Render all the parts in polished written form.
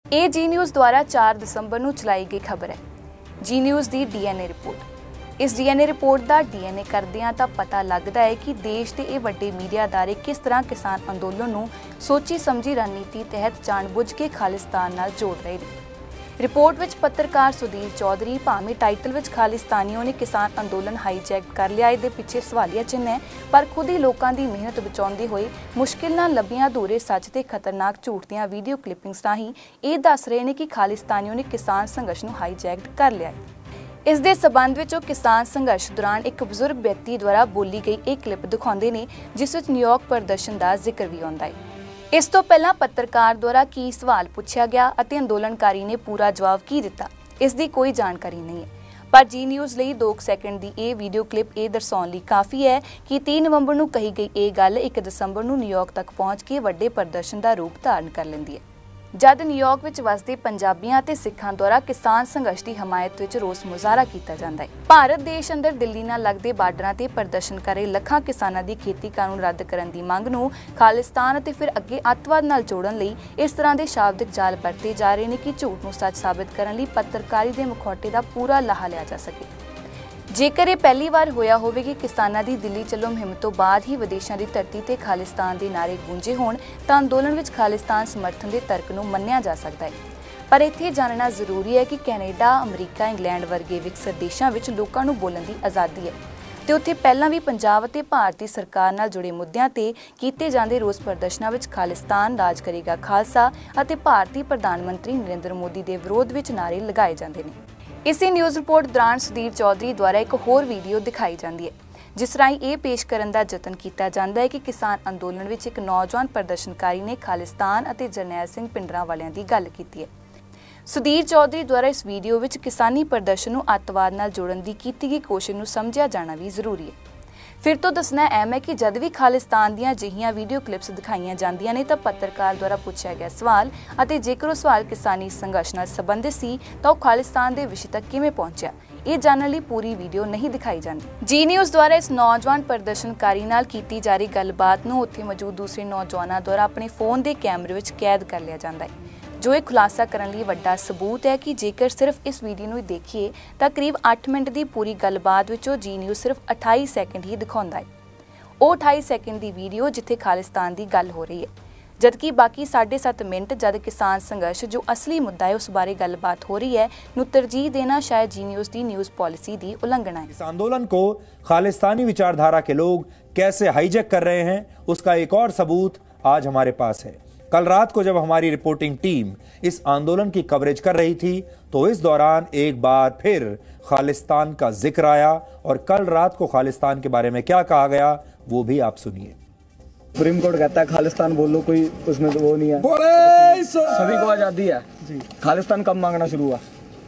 ਇਹ जी न्यूज़ द्वारा 4 ਦਸੰਬਰ ਨੂੰ ਚਲਾਈ ਗਈ ਖਬਰ ਹੈ। जी न्यूज़ ਦੀ DNA ਰਿਪੋर्ट। इस DNA ਰਿਪੋर्ट ਦਾ DNA ਕਰਦਿਆਂ ਤਾਂ ਪਤਾ ਲੱਗਦਾ ਹੈ ਕਿ ਦੇਸ਼ ਦੇ ਇਹ ਵੱਡੇ ਮੀਡੀਆ ਅਦਾਰੇ ਕਿਸ ਤਰ੍ਹਾਂ ਕਿਸਾਨ ਅੰਦੋਲਨ ਨੂੰ ਸੋਚੀ ਸਮਝੀ ਰਣਨੀਤੀ ਤਹਿਤ ਜਾਣਬੁੱਝ ਕੇ ਖਾਲਿਸਤਾਨ ਨਾਲ ਜੋੜ ਰਹੇ ਨੇ। रिपोर्ट विच पत्रकार सुधीर चौधरी भावें टाइटल विच खालिस्तानियों ने किसान अंदोलन हाईजैक कर लिया दे पिछे सवालिया चिन्ह है, पर खुद ही लोगों की मेहनत बचाउंदे होए मुश्किल नाल लभीआं अधूरे सच ते खतरनाक झूठ दीआं वीडियो क्लिपिंग्स राहीं ये दस रहे हैं कि खालिस्तानियों ने किसान संघर्ष नूं हाईजैक कर लिया है। इस दे संबंध विच किसान संघर्ष दौरान एक बजुर्ग व्यक्ति द्वारा बोली गई एक क्लिप दिखाउंदे ने जिस विच न्यूयॉर्क प्रदर्शन का जिक्र भी आउंदा है। इस तो पहला पत्रकार द्वारा की सवाल पूछा गया और अंदोलनकारी ने पूरा जवाब की दिता, इसकी कोई जानकारी नहीं है। पर जी न्यूज़ लिए 2 सेकंड की यह वीडियो क्लिप ये दर्शाने लिए काफ़ी है कि 3 नवंबर को कही गई ये गल 1 दसंबर को न्यूयॉर्क तक पहुँच के वड्डे प्रदर्शन का रूप धारण कर लेंदी है। जद न्यूयॉर्क विच वसदे पंजाबियों ते सिखां द्वारा किसान संघर्ष की हमायत विच रोस मुजाहरा किया जाता है। भारत देश अंदर दिल्ली नाल लगदे बार्डरां ते प्रदर्शन कर रहे लखां किसानां दी खेती कानून रद्द करन दी मंग नूं खालिस्तान ते फिर अगे अतवाद नाल जोड़न लई इस तरह के शाब्दिक जाल बरते जा रहे हैं कि झूठ नूं सच साबित करन लई पत्रकारी दे मुखौटे दा पूरा लाहा लिया जा सके। जेकर ये पहली बार होया होवे कि किसानां दी दिल्ली चलो मुहिम तो बाद ही विदेशों की धरती ते खालिस्तान के नारे गूंजे होण तां अंदोलन विच खालिस्तान समर्थन के तर्क नूं मन्निया जा सकता है। पर इत्थे जानना जरूरी है कि कैनेडा, अमरीका, इंग्लैंड वर्गे विकसित देशों विच लोकां नूं बोलण दी आज़ादी है ते उत्थे पहलां भी पंजाब ते भारती सरकार नाल जुड़े मुद्दिआं ते कीते जांदे रोस प्रदर्शनां विच खालिस्तान राज करेगा खालसा अते भारती प्रधानमंत्री नरेंद्र मोदी के विरोध विच नारे लगाए जांदे ने। इसी न्यूज़ रिपोर्ट दौरान सुधीर चौधरी द्वारा एक होर वीडियो दिखाई जाती है जिस राही ये पेश करने का यतन किया जाता है कि किसान अंदोलन में एक नौजवान प्रदर्शनकारी ने खालिस्तान और जरनैल सिंह पिंडरां वालियां दी गल की है। सुधीर चौधरी द्वारा इस वीडियो में किसानी प्रदर्शन नूं अतवाद नाल जोड़न की कीती गई कोशिश नूं समझिया जाना भी जरूरी है। फिर तो दसना अहम है कि जद भी खालिस्तान दीआं अजिहियां वीडियो क्लिप्स दिखाईयां जांदियां ने तां पत्रकार द्वारा पूछा गया सवाल अते जेकर वो सवाल किसानी संघर्ष नाल संबंधित सी तां वो खालिस्तान दे विषय तक किवें पहुंचिया, ये जानने लई पूरी वीडियो नहीं दिखाई जाती। जी न्यूज़ द्वारा इस नौजवान प्रदर्शनकारी नाल कीती जा रही गलबात नूं उत्थे मौजूद दूसरे नौजवानों द्वारा अपने फोन के कैमरे विच कैद कर लिया जाता है, जो एक खुलासा करने लिए वड्डा सबूत है कि जेकर सिर्फ इस वीडियो नूं देखिए तो करीब 8 मिनट की पूरी गलबात विचों जी न्यूज़ सिर्फ 28 सेकंड ही दिखाता है। वो 28 सेकंड की वीडियो जिथे खालिस्तान की गल हो रही है, जबकि बाकी 7.5 मिनट जब किसान संघर्ष जो असली मुद्दा है उस बारे गलबात हो रही है नूं तरजीह देना शायद जी न्यूज़ की न्यूज़ पॉलिसी की उल्लंघना है। इस आंदोलन को खालिस्तानी विचारधारा के लोग कैसे हाईजैक कर रहे हैं उसका एक और सबूत आज हमारे पास है। कल रात को जब हमारी रिपोर्टिंग टीम इस आंदोलन की कवरेज कर रही थी तो इस दौरान एक बार फिर खालिस्तान का जिक्र आया और कल रात को खालिस्तान के बारे में क्या कहा गया वो भी आप सुनिए। सुप्रीम कोर्ट कहता है खालिस्तान बोल लो, कोई उसमें तो वो नहीं है, सभी को आज़ादी है। खालिस्तान कब मांगना शुरू हुआ?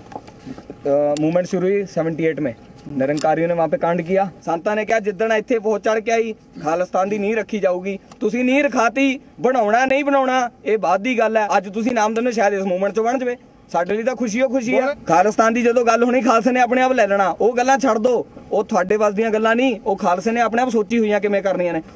मूवमेंट शुरू हुई 78 में, निरंकारियों ने वहां पे कांड किया। संतां ने क्या जिद्दण इत्थे पहुंच चढ़ के आई खालिस्तान दी नींह रखी जाऊगी, तुसी नींह रखाती, बनाउणा नहीं बनाउणा ये बाद दी गल है। अज तुसी नाम देने शायद इस मूवमेंट चो बन जावे, साडे लई तां खुशी है। खालिस्तान दी जदों गल होनी खालसे ने अपने आप ले लेना, वो गल्लां छड्ड दो, वो तुहाडे वस दीयां गल्लां नहीं, वो खालसे ने अपने आप सोची हुई किवें करनियां ने।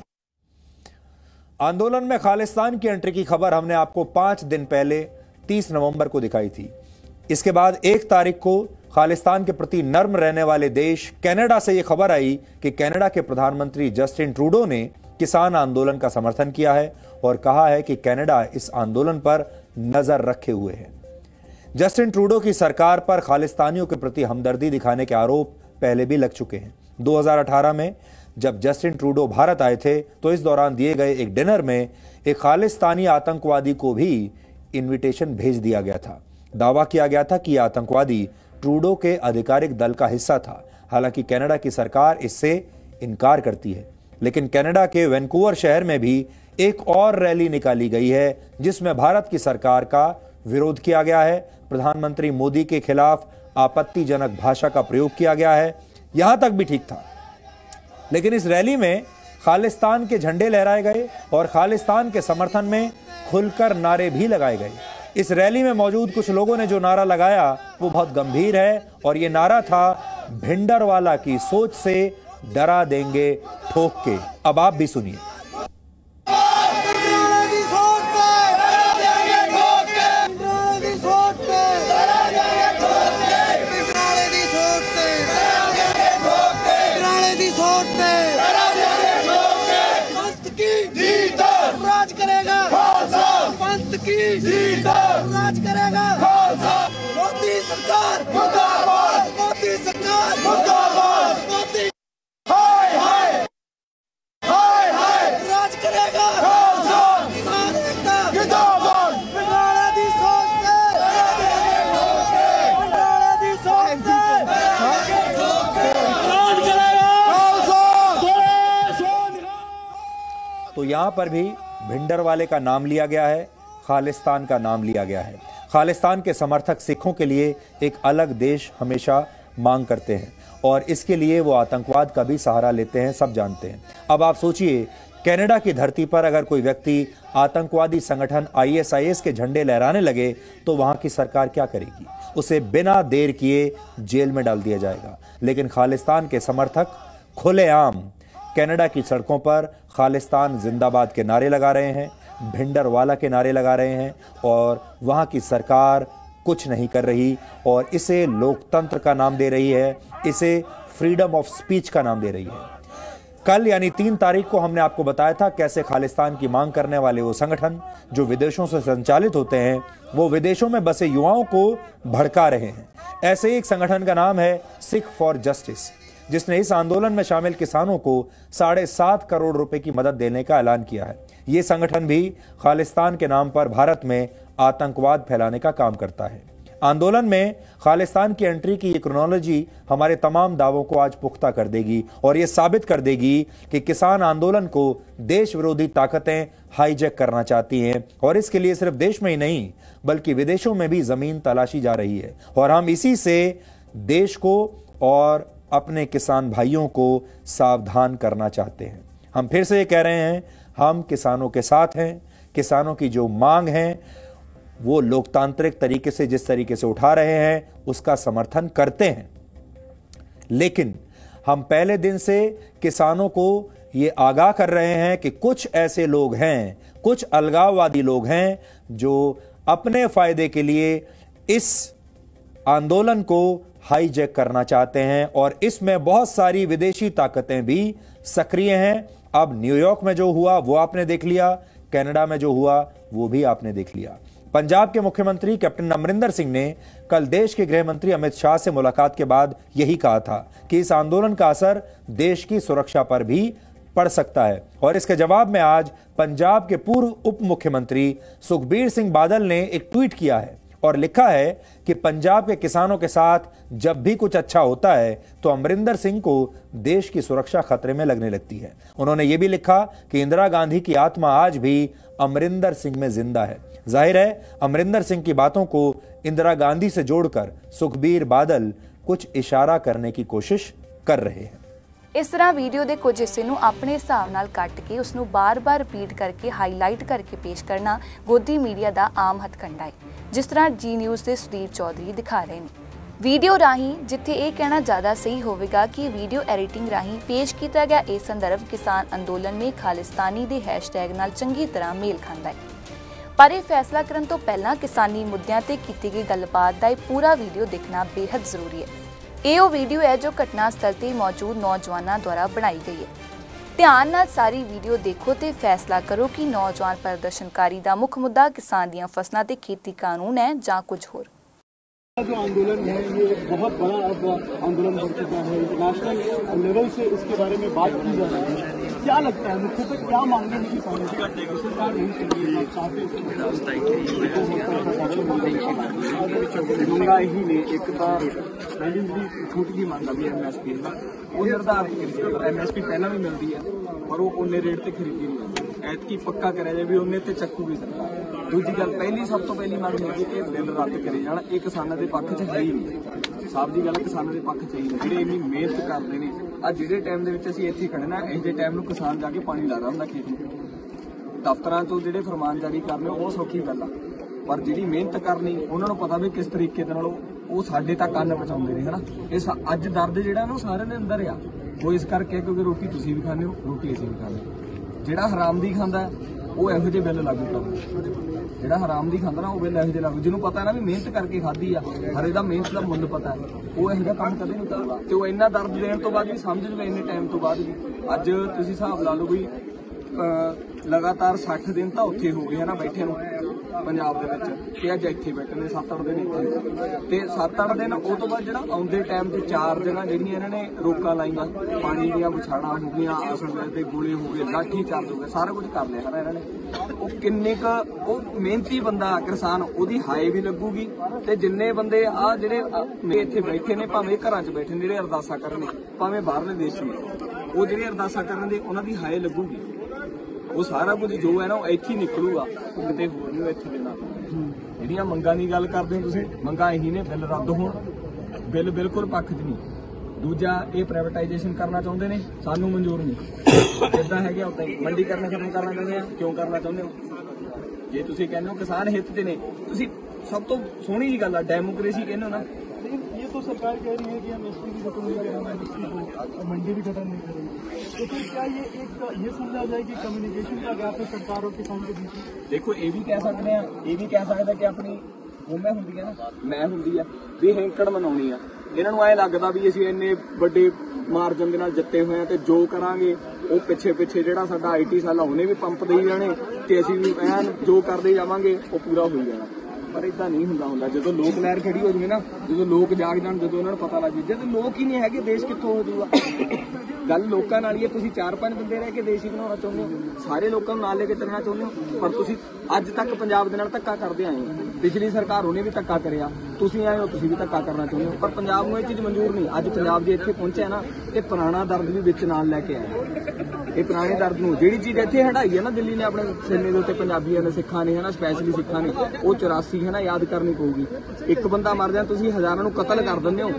आंदोलन में खालिस्तान की एंट्री की खबर हमने आपको 5 दिन पहले 30 नवंबर को दिखाई थी। इसके बाद 1 तारीख को खालिस्तान के प्रति नर्म रहने वाले देश कनाडा से यह खबर आई कि कनाडा के प्रधानमंत्री जस्टिन ट्रूडो ने किसान आंदोलन का समर्थन किया है और कहा है कि कनाडा इस आंदोलन पर नजर रखे हुए है। जस्टिन ट्रूडो की सरकार पर खालिस्तानियों के प्रति हमदर्दी दिखाने के आरोप पहले भी लग चुके हैं। 2018 में जब जस्टिन ट्रूडो भारत आए थे तो इस दौरान दिए गए एक डिनर में एक खालिस्तानी आतंकवादी को भी इनविटेशन भेज दिया गया था। दावा किया गया था कि यह आतंकवादी ट्रूडो के आधिकारिक दल का हिस्सा था। हालांकि कनाडा की सरकार इससे इनकार करती है, लेकिन कनाडा के वैंकूवर शहर में भी एक और रैली निकाली गई है जिसमें भारत की सरकार का विरोध किया गया है। प्रधानमंत्री मोदी के खिलाफ आपत्तिजनक भाषा का प्रयोग किया गया है। यहां तक भी ठीक था, लेकिन इस रैली में खालिस्तान के झंडे लहराए गए और खालिस्तान के समर्थन में खुलकर नारे भी लगाए गए। इस रैली में मौजूद कुछ लोगों ने जो नारा लगाया वो बहुत गंभीर है और ये नारा था भिंडरवाला की सोच से डरा देंगे ठोक के। अब आप भी सुनिए। की जीत है, राज करेगा खालसा। मोदी सरकार मुर्दाबाद, मोदी सरकार मुर्दाबाद, मोदी हाय हाय हाय हाय, राज करेगा खालसा। किसान एकता जिंदाबाद, बंगाला दी सोच से, बंगाला दी सोच से, राज करेगा खालसा। तो यहां पर भी भिंडरवाले का नाम लिया गया है, खालिस्तान का नाम लिया गया है। खालिस्तान के समर्थक सिखों के लिए एक अलग देश हमेशा मांग करते हैं और इसके लिए वो आतंकवाद का भी सहारा लेते हैं, सब जानते हैं। अब आप सोचिए, कनाडा की धरती पर अगर कोई व्यक्ति आतंकवादी संगठन ISIS के झंडे लहराने लगे तो वहां की सरकार क्या करेगी? उसे बिना देर किए जेल में डाल दिया जाएगा। लेकिन खालिस्तान के समर्थक खुलेआम कनाडा की सड़कों पर खालिस्तान जिंदाबाद के नारे लगा रहे हैं, भिंडरवाला के नारे लगा रहे हैं और वहां की सरकार कुछ नहीं कर रही और इसे लोकतंत्र का नाम दे रही है, इसे फ्रीडम ऑफ स्पीच का नाम दे रही है। कल यानी 3 तारीख को हमने आपको बताया था कैसे खालिस्तान की मांग करने वाले वो संगठन जो विदेशों से संचालित होते हैं, वो विदेशों में बसे युवाओं को भड़का रहे हैं। ऐसे एक संगठन का नाम है सिख फॉर जस्टिस, जिसने इस आंदोलन में शामिल किसानों को 7.5 करोड़ रुपए की मदद देने का ऐलान किया है। ये संगठन भी खालिस्तान के नाम पर भारत में आतंकवाद फैलाने का काम करता है। आंदोलन में खालिस्तान की एंट्री की ये क्रोनोलॉजी हमारे तमाम दावों को आज पुख्ता कर देगी और ये साबित कर देगी कि किसान आंदोलन को देश विरोधी ताकतें हाईजैक करना चाहती हैं और इसके लिए सिर्फ देश में ही नहीं बल्कि विदेशों में भी जमीन तलाशी जा रही है। और हम इसी से देश को और अपने किसान भाइयों को सावधान करना चाहते हैं। हम फिर से ये कह रहे हैं, हम किसानों के साथ हैं। किसानों की जो मांग है वो लोकतांत्रिक तरीके से जिस तरीके से उठा रहे हैं उसका समर्थन करते हैं, लेकिन हम पहले दिन से किसानों को ये आगाह कर रहे हैं कि कुछ ऐसे लोग हैं, कुछ अलगाववादी लोग हैं जो अपने फायदे के लिए इस आंदोलन को हाईजैक करना चाहते हैं और इसमें बहुत सारी विदेशी ताकतें भी सक्रिय हैं। अब न्यूयॉर्क में जो हुआ वो आपने देख लिया, कनाडा में जो हुआ वो भी आपने देख लिया। पंजाब के मुख्यमंत्री कैप्टन अमरिंदर सिंह ने कल देश के गृह मंत्री अमित शाह से मुलाकात के बाद यही कहा था कि इस आंदोलन का असर देश की सुरक्षा पर भी पड़ सकता है और इसके जवाब में आज पंजाब के पूर्व उप मुख्यमंत्री सुखबीर सिंह बादल ने एक ट्वीट किया है और लिखा है कि पंजाब के किसानों के साथ जब भी कुछ अच्छा होता है तो अमरिंदर सिंह को देश की सुरक्षा खतरे में लगने लगती है। उन्होंने ये भी लिखा कि इंदिरा गांधी की आत्मा आज भी अमरिंदर सिंह में जिंदा है। जाहिर है अमरिंदर सिंह की बातों को इंदिरा गांधी से जोड़कर सुखबीर बादल कुछ इशारा करने की कोशिश कर रहे हैं। इस तरह वीडियो के कुछ हिस्से ਨੂੰ ਆਪਣੇ ਹਿਸਾਬ ਨਾਲ ਕੱਟ ਕੇ ਉਸ ਨੂੰ ਬਾਰ-ਬਾਰ ਰਿਪੀਟ ਕਰਕੇ ਹਾਈਲਾਈਟ ਕਰਕੇ ਪੇਸ਼ ਕਰਨਾ ਗੋਦੀ ਮੀਡੀਆ ਦਾ ਆਮ ਹੱਥਕੰਡਾ ਹੈ, ਜਿਸ ਤਰ੍ਹਾਂ ਜੀ ਨਿਊਜ਼ ਦੇ ਸੁਦੀਪ ਚੌਧਰੀ ਦਿਖਾ ਰਹੇ ਨੇ। ਵੀਡੀਓ ਰਾਹੀਂ ਜਿੱਥੇ ਇਹ ਕਹਿਣਾ ਜ਼ਿਆਦਾ ਸਹੀ ਹੋਵੇਗਾ ਕਿ ਵੀਡੀਓ ਐਡੀਟਿੰਗ ਰਾਹੀਂ ਪੇਸ਼ ਕੀਤਾ ਗਿਆ ਇਹ ਸੰਦਰਭ ਕਿਸਾਨ ਅੰਦੋਲਨ ਮੇਂ ਖਾਲਿਸਤਾਨੀ ਦੇ ਹੈਸ਼ਟੈਗ ਨਾਲ ਚੰਗੀ ਤਰ੍ਹਾਂ ਮੇਲ ਖਾਂਦਾ ਹੈ। पर यह फैसला करने तो पहला किसानी मुद्दों पर की गई गलबात का पूरा वीडियो देखना बेहद जरूरी है। ये वीडियो है जो घटना स्थल पर मौजूद नौजवानों द्वारा बनाई गई है। ध्यान नाल सारी वीडियो देखो तो फैसला करो कि नौजवान प्रदर्शनकारी का मुख्य मुद्दा किसान दी फसलों ते खेती कानून है या कुछ होर। जो आंदोलन है ये बहुत बड़ा अब आंदोलन बन चुका है। इंटरनेशनल लेवल से इसके बारे में बात की जा रही है। क्या लगता है मुख्यतः क्या मांगे हैं किसानों की? सरकार नहीं चाहिए, महंगाई ही ने एक बार पहली भी छूट की मांग भी MSP वो निर्धारित करी। MSP पहला भी मिलती है पर वो उन्ने रेट से खरीदी नहीं, ऐतकी पक्का करे जाए भी उन्ने ते चक्कू भी सरकार। दूजी गल पहली सब तो पहली मांग है कि बिल रद्द करे जाना। ये किसानों के पक्ष च है ही नहीं, साफ जी गल किसानों के पक्ष च ही नहीं। ਜਿਹੜੇ ਇੰਨੀ ਮਿਹਨਤ ਕਰਦੇ ਨੇ ਅੱਜ ਜਿਹੜੇ ਟਾਈਮ ਦੇ ਵਿੱਚ ਅਸੀਂ ਇੱਥੇ ਖੜੇ ਨਾ ਇਹ ਜਿਹੇ ਟਾਈਮ ਨੂੰ ਕਿਸਾਨ ਜਾ ਕੇ ਪਾਣੀ ਲਾ ਰਿਹਾ ਹੁੰਦਾ ਖੇਤ ਨੂੰ। ਦਫ਼ਤਰਾਂ ਤੋਂ ਜਿਹੜੇ ਫਰਮਾਨ ਜਾਰੀ ਕਰਨੇ ਉਹ ਸੌਖੀ ਗੱਲ ਆ ਪਰ ਜਿਹੜੀ ਮਿਹਨਤ ਕਰਨੀ ਉਹਨਾਂ ਨੂੰ ਪਤਾ ਵੀ ਕਿਸ ਤਰੀਕੇ ਦੇ ਨਾਲ ਉਹ ਸਾਡੇ ਤੱਕ ਅੰਨ ਪਹੁੰਚਾਉਂਦੇ ਨੇ ਹਨਾ। ਇਸ ਅੱਜ ਦਰਦ ਜਿਹੜਾ ਨਾ ਸਾਰਿਆਂ ਦੇ ਅੰਦਰ ਆ ਉਹ ਇਸ ਕਰਕੇ ਕਿਉਂਕਿ ਰੋਟੀ ਤੁਸੀਂ ਵੀ ਖਾਂਦੇ ਹੋ ਰੋਟੀ ਅਸੀਂ ਵੀ ਖਾਂਦੇ ਹਾਂ। ਜਿਹੜਾ ਹਰਾਮ ਦੀ ਖਾਂਦਾ ਉਹ ਇਹੋ ਜਿਹੇ ਬਿੱਲ ਲਾਗੂ ਕਰਦਾ। ਜਿਹੜਾ ਹਰਾਮ ਦੀ ਖਾਂਦਾ ਨਾ ਉਹ ਬਿੱਲ ਇਹੋ ਜਿਹੇ ਲਾਗੂ ਜਿਹਨੂੰ ਪਤਾ ਨਾ ਵੀ ਮਿਹਨਤ ਕਰਕੇ ਖਾਧੀ ਆ ਹਰੇ ਦਾ ਮਿਹਨਤ ਦਾ ਮੁੱਲ ਪਤਾ ਉਹ ਇਹੋ ਜਿਹਾ ਕੰਮ ਕਦੇ ਨਹੀਂ ਕਰਦਾ ਤੇ ਉਹ ਇੰਨਾ ਦਰਦ ਦੇਣ ਤੋਂ ਬਾਅਦ ਵੀ ਸਮਝ ਲਵੇ ਇੰਨੇ ਟਾਈਮ ਤੋਂ ਬਾਅਦ ਵੀ ਅੱਜ ਤੁਸੀਂ ਹਿਸਾਬ ਲਾ ਲਓ ਵੀ ਲਗਾਤਾਰ 60 ਦਿਨ ਤਾਂ ਉੱਥੇ ਹੋ ਗਏ ਹਨਾ ਬੈਠੇ ਨੂੰ ਪੰਜਾਬ ਦੇ ਵਿੱਚ ਤੇ ਅੱਜ ਇੱਥੇ ਬੈਠੇ ਨੇ 7-8 ਦਿਨ ਇੱਥੇ ਤੇ 7-8 ਦਿਨ ਉਹ ਤੋਂ ਬਾਅਦ ਜਿਹੜਾ ਆਉਂਦੇ ਟਾਈਮ ਤੇ 4 ਜਗ੍ਹਾ ਜਿਹੜੀਆਂ ਇਹਨਾਂ ਨੇ ਰੋਕਾਂ ਲਾਈਆਂ, ਪਾਣੀ ਦੀਆਂ ਵਿਛਾੜਾਂ ਹੋ ਗਈਆਂ, ਆਸਣ ਦੇ ਗੋਲੇ ਹੋ ਗਏ, ਲਾਠੀ ਚਾਰਜ ਹੋ ਗਿਆ, ਸਾਰਾ ਕੁਝ ਕਰ ਲਿਆ ਹੈ ਇਹਨਾਂ ਨੇ। ਉਹ ਕਿੰਨੇ ਕ ਉਹ ਮਿਹਨਤੀ ਬੰਦਾ ਕਿਸਾਨ, ਉਹਦੀ ਹਾਏ ਵੀ ਲੱਗੂਗੀ ਤੇ ਜਿੰਨੇ ਬੰਦੇ ਆ ਜਿਹੜੇ ਇੱਥੇ ਬੈਠੇ ਨੇ, ਭਾਵੇਂ ਘਰਾਂ 'ਚ ਬੈਠੇ ਨੇ ਜਿਹੜੇ ਅਰਦਾਸਾਂ ਕਰਨ, ਭਾਵੇਂ ਬਾਹਰਲੇ ਦੇਸ਼ 'ਚ ਉਹ ਜਿਹੜੇ ਅਰਦਾਸਾਂ ਕਰਨ ਦੇ ਉਹਨਾਂ ਦੀ ਹਾਏ ਲੱਗੂਗੀ। ਉਹ ਸਾਰਾ ਕੁਝ ਜੋ ਹੈ ਨਾ ਉਹ ਇੱਥੇ ਹੀ ਨਿਕਲੂਗਾ, ਉਹ ਕਿਤੇ ਹੋਰ ਨਹੀਂ ਇੱਥੇ ਦੇਣਾ। ਜਿਹੜੀਆਂ ਮੰਗਾਂ ਦੀ ਗੱਲ ਕਰਦੇ ਹੋ ਤੁਸੀਂ, ਮੰਗਾਂ ਇਹੀ ਨੇ, ਬਿੱਲ ਰੱਦ ਹੋਣ, ਬਿੱਲ ਬਿਲਕੁਲ ਪੱਖ 'ਚ ਨਹੀਂ। ਦੂਜਾ, ਇਹ ਪ੍ਰਾਈਵੇਟਾਈਜੇਸ਼ਨ ਕਰਨਾ ਚਾਹੁੰਦੇ ਨੇ, ਸਾਨੂੰ ਮਨਜ਼ੂਰ ਨਹੀਂ। ਜਿੱਦਾਂ ਹੈਗੇ ਉਦਾਂ ਹੀ ਮੰਡੀਕਰਨ ਖਤਮ ਕਰਨਾ ਚਾਹੁੰਦੇ ਆ। ਕਿਉਂ ਕਰਨਾ ਚਾਹੁੰਦੇ ਹੋ? ਜੇ ਤੁਸੀਂ ਕਹਿੰਦੇ ਹੋ ਕਿਸਾਨ ਹਿੱਤ 'ਚ ਨੇ, ਤੁਸੀਂ ਸਭ ਤੋਂ ਸੋਹਣੀ ਜੀ ਗੱਲ ਆ डेमोक्रेसी ਕਹਿੰਦੇ हो ना। ये तो सरकार कह रही है कि हम एसपी भी खत्म नहीं करेंगे, एमएसपी को मंडी भी खत्म नहीं करेंगे, तो फिर क्या ये समझा जाए कि कम्युनिकेशन का गैप है सरकार और किसान के बीच में? देखो ये भी कह सकते हैं, ये भी कह सकते कि अपनी ਹੋਮੇ ਹੁੰਦੀ ਹੈ ਨਾ, ਮੈਂ ਹੁੰਦੀ ਆ ਵੀ ਹੈਂਕੜ ਮਨਾਉਣੀ ਆ। ਇਹਨਾਂ ਨੂੰ ਐ ਲੱਗਦਾ ਵੀ ਅਸੀਂ ਇੰਨੇ ਵੱਡੇ ਮਾਰਜਨ ਦੇ ਨਾਲ ਜਿੱਤੇ ਹੋਏ ਆ ਤੇ ਜੋ ਕਰਾਂਗੇ ਉਹ ਪਿੱਛੇ ਜਿਹੜਾ ਸਾਡਾ ਆਈਟੀ ਸਾਲਾ ਉਹਨੇ ਵੀ ਪੰਪ ਦੇਈ ਜਾਣੇ ਤੇ ਅਸੀਂ ਵੀ ਐਨ ਜੋ ਕਰਦੇ ਜਾਵਾਂਗੇ ਉਹ ਪੂਰਾ ਹੋਈ ਜਾਣਾ। ਪਰ ਇਦਾਂ ਨਹੀਂ ਹੁੰਦਾ। ਜਦੋਂ ਲੋਕ ਲਹਿਰ ਖੜੀ ਹੋ ਜਾਵੇ ਨਾ, ਜਦੋਂ ਲੋਕ ਜਾਗ ਜਾਣ, ਜਦੋਂ ਉਹਨਾਂ ਨੂੰ ਪਤਾ ਲੱਗ ਜਾਵੇ, ਜਦੋਂ ਲੋਕ ਹੀ ਨਹੀਂ ਹੈਗੇ ਦੇਸ਼ ਕਿੱਥੋਂ ਹੋ ਜਾਊਗਾ। ਗੱਲ ਲੋਕਾਂ ਨਾਲ ਹੀ ਹੈ। ਤੁਸੀਂ 4-5 ਬੰਦੇ ਰਹਿ ਕੇ ਦੇਸ਼ ਹੀ ਬਣਾਉਣਾ ਚਾਹੁੰਦੇ ਹੋ, ਸਾਰੇ ਲੋਕਾਂ ਨੂੰ ਨਾਲ ਲੈ ਕੇ ਚੱਲਣਾ ਚਾਹੁੰਦੇ ਹੋ, ਪਰ ਤੁਸੀਂ ਅੱਜ ਤੱਕ ਪੰਜਾਬ ਦੇ ਨਾਲ ਧੱਕਾ ਕਰਦੇ ਆਏ ਹੋ। ਪਿਛਲੀ ਸਰਕਾਰ ਉਹਨੇ ਵੀ ਧੱਕਾ ਕਰਿਆ, ਤੁਸੀਂ ਆਏ ਹੋ ਤੁਸੀਂ ਵੀ ਧੱਕਾ ਕਰਨਾ ਚਾਹੁੰਦੇ ਹੋ, ਪਰ ਪੰਜਾਬ ਨੂੰ ਇਹ ਚੀਜ਼ ਮਨਜ਼ੂਰ ਨਹੀਂ। ਅੱਜ ਪੰਜਾਬ ਜੇ ਇੱਥੇ ਪਹੁੰਚਿਆ ਨਾ, ਇਹ ਪੁਰਾਣਾ ਦਰਦ ਵੀ ਵਿੱਚ ਨਾਲ ਲੈ ਕੇ ਆਇਆ। ਇਹ ਪੁਰਾਣੇ ਦਰਦ ਨੂੰ, ਜਿਹੜੀ ਚੀਜ਼ ਇੱਥੇ ਹੰਢਾਈ ਹੈ ਨਾ ਦਿੱਲੀ ਨੇ ਆਪਣੇ ਸੀਨੇ ਦੇ ਉੱਤੇ, ਪੰਜਾਬੀਆਂ ਨੇ, ਸਿੱਖਾਂ ਨੇ, ਹਨਾ, ਸਪੈਸ਼ਲੀ ਸਿੱਖਾਂ ਨੇ, ਉਹ 84 ਹੈ ਨਾ ਯਾਦ ਕਰਨੀ ਪਊਗੀ। ਇੱਕ ਬੰਦਾ ਮਰ ਜਾ, ਤੁਸੀਂ ਹਜ਼ਾਰਾਂ ਨੂੰ ਕਤਲ ਕਰ ਦਿੰਦੇ ਹੋ।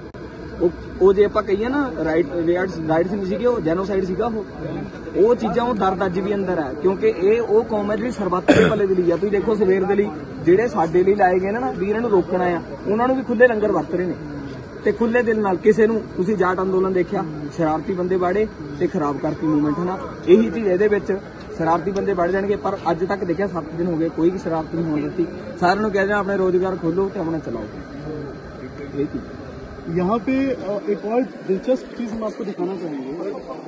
ਉਹ ਜੇ ਆਪਾਂ ਕਹੀਏ ਨਾ ਰਾਈਟਸ ਨਹੀਂ ਸੀਗੇ, ਉਹ ਜੈਨੋਸਾਈਡ ਸੀਗਾ। ਉਹ ਚੀਜ਼ਾਂ, ਉਹ ਦਰਦ ਅੱਜ ਵੀ ਅੰਦਰ ਹੈ, ਕਿਉਂਕਿ ਇਹ ਉਹ ਕੌਮ ਹੈ ਜਿਹੜੀ ਸਰਬੱਤ ਦੇ ਭਲੇ ਦੇ ਲਈ ਆ। ਤੁਸੀਂ ਦੇਖੋ ਸਵੇਰ ਦੇ ਲਈ ਜਿਹੜੇ ਸਾਡੇ ਲਈ ਲਾਏ ਗਏ ਨਾ ਵੀਰਾਂ ਨੂੰ ਰੋਕਣਾ ਆ, ਉਹਨਾਂ ਨੂੰ ਵੀ ਖੁੱਲੇ ਲੰਗਰ ਵਰਤ ਰਹੇ ਨੇ ਤੇ ਖੁੱਲੇ ਦਿਲ ਨਾਲ। ਕਿਸੇ ਨੂੰ ਤੁਸੀਂ ਜਾਟ ਅੰਦੋਲਨ ਦੇਖਿਆ, ਸ਼ਰਾਰਤੀ ਬੰਦੇ ਬਾੜੇ ਤੇ ਖਰਾਬ ਕਰਤੀ ਮੂਵਮੈਂਟ ਹੈ ਨਾ। ਇਹੀ ਚੀਜ਼ ਇਹਦੇ ਵਿੱਚ, ਸ਼ਰਾਰਤੀ ਬੰਦੇ ਵੜ ਜਾਣਗੇ, ਪਰ ਅੱਜ ਤੱਕ ਦੇਖਿਆ 7 ਦਿਨ ਹੋ ਗਏ ਕੋਈ ਵੀ ਸ਼ਰਾਰਤ ਨਹੀਂ ਹੋਣ ਦਿੱਤੀ। ਸਾਰਿਆਂ ਨੂੰ ਕਹਿ ਦੇਣਾ ਆਪਣੇ ਰੋਜ਼ਗਾਰ ਖੋਲੋ ਤੇ ਆਪਣਾ ਚਲਾਓ। ਇਹ ਚੀਜ਼ यहाँ पे एक और दिलचस्प चीज हम आपको दिखाना चाहेंगे।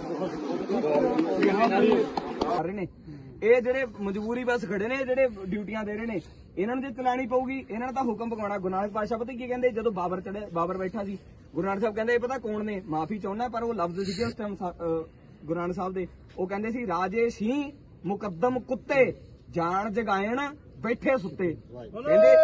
यहाँ पे ਕਰ ਰਹੇ ਨੇ ਇਹ ਜਿਹੜੇ ਮਜਬੂਰੀ ਬਸ ਖੜੇ ਨੇ, ਜਿਹੜੇ ਡਿਊਟੀਆਂ ਦੇ ਰਹੇ ਨੇ, ਇਹਨਾਂ ਨੂੰ ਜੇ ਚਲਾਣੀ ਪਊਗੀ, ਇਹਨਾਂ ਨੇ ਤਾਂ ਹੁਕਮ ਪਕਾਉਣਾ। ਗੁਰੂ ਨਾਨਕ ਪਾਤਸ਼ਾਹ ਪਤਾ ਕੀ ਕਹਿੰਦੇ, ਜਦੋਂ ਬਾਬਰ ਬੈਠਾ ਸੀ, ਗੁਰੂ ਨਾਨਕ ਸਾਹਿਬ ਕਹਿੰਦੇ ਇਹ ਪਤਾ ਕੌਣ ਨੇ, ਮਾਫੀ ਚਾਹੁੰਦਾ, ਪਰ ਉਹ ਲਫ਼ਜ਼ ਸੀਗੇ ਉਸ ਟਾਈਮ ਗੁਰੂ ਨਾਨਕ ਸਾਹਿਬ ਦੇ। ਉਹ ਕਹਿੰਦੇ ਸੀ, ਰਾਜੇ ਸ਼ੀਂਹ ਮੁਕੱਦਮ ਕੁੱਤੇ, ਜਾਣ ਜਗਾਇਣ ਬੈਠੇ ਸੁੱਤੇ। ਕਹਿੰਦੇ